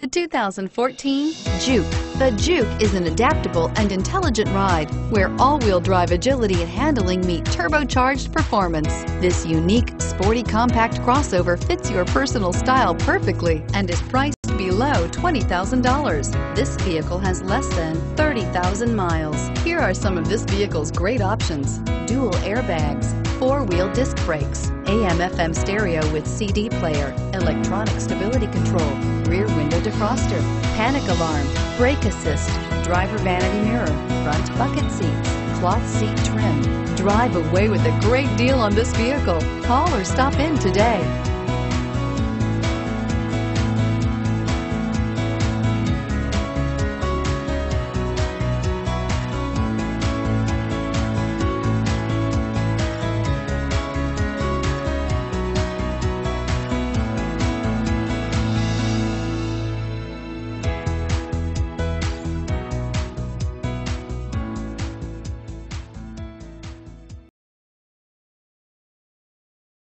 The 2014 Juke. The Juke is an adaptable and intelligent ride where all-wheel drive agility and handling meet turbocharged performance. This unique, sporty compact crossover fits your personal style perfectly and is priced below $20,000. This vehicle has less than 30,000 miles. Here are some of this vehicle's great options: dual airbags, four-wheel disc brakes, AM/FM stereo with CD player, electronic stability control, rear window defroster, panic alarm, brake assist, driver vanity mirror, front bucket seats, cloth seat trim. Drive away with a great deal on this vehicle. Call or stop in today.